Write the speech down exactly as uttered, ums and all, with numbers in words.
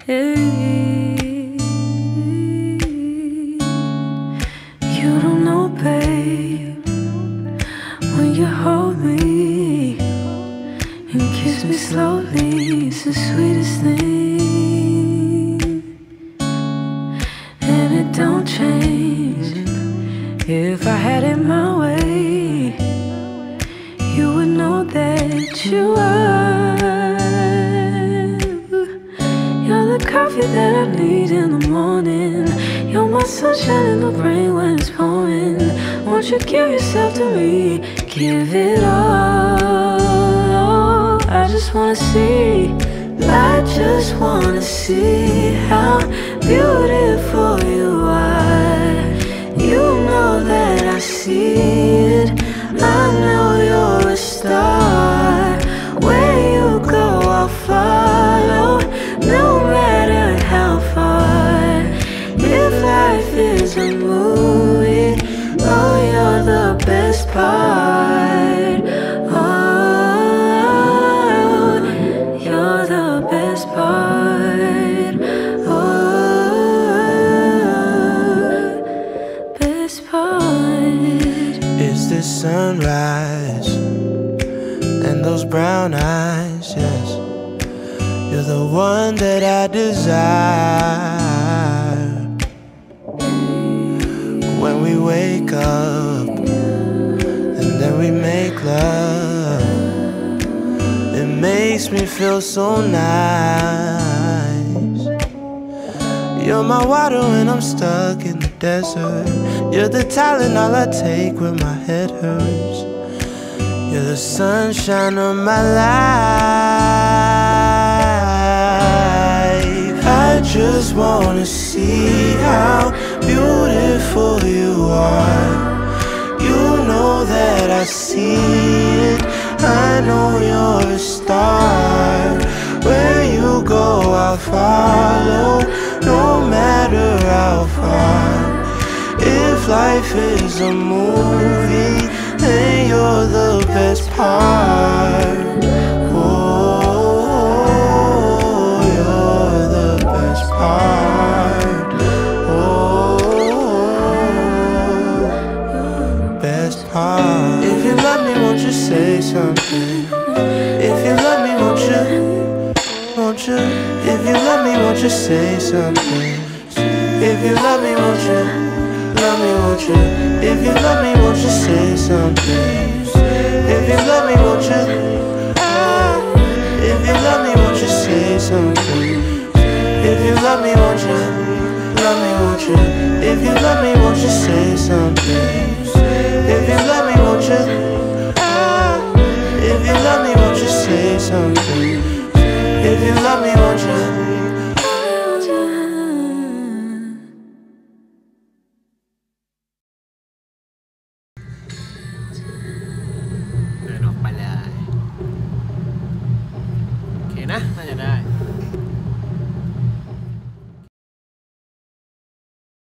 Hey, you don't know, babe, when you hold me and kiss me slowly, it's the sweetest thing. And it don't change. If I had it my way, you would know that you are. You're the coffee that I need in the morning. You're my sunshine in the rain when it's pouring. Won't you give yourself to me? Give it all. I just wanna see, I just wanna see how beautiful you are. You know that I see it. I know you're a star. Where you go, I'll follow, no matter how far. If life is a movie, oh, you're the best part. Oh, you're the best part. Oh, best part. It's the sunrise and those brown eyes, yes. You're the one that I desire. When we wake up and then we make love, it makes me feel so nice. You're my water when I'm stuck in the desert. You're the talent all I take when my head hurts. You're the sunshine of my life. I just wanna see how beautiful you are. You know that I see it. I know you're a star. Where you go, I'll follow, no matter how far. If life is a movie, then you're the best part. Oh, you're the best part. Oh, best part. If you love me, won't you say something? If you love me, won't you? Won't you? If you love me, won't you say something? If you love me, won't you? Love me, won't you? If you love me, won't you say something? If you love me, won't you? If you love me, won't you say something? If you love me, won't you? Love me, won't you? If you love me, won't you say something? If you love me, won't you? If you love me, won't you say something? If you love me,